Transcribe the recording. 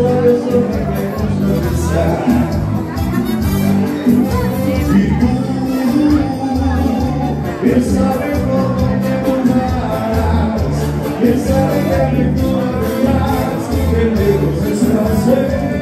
Quem sabe como demorar, quem sabe que me cuidarás, que Deus está sempre.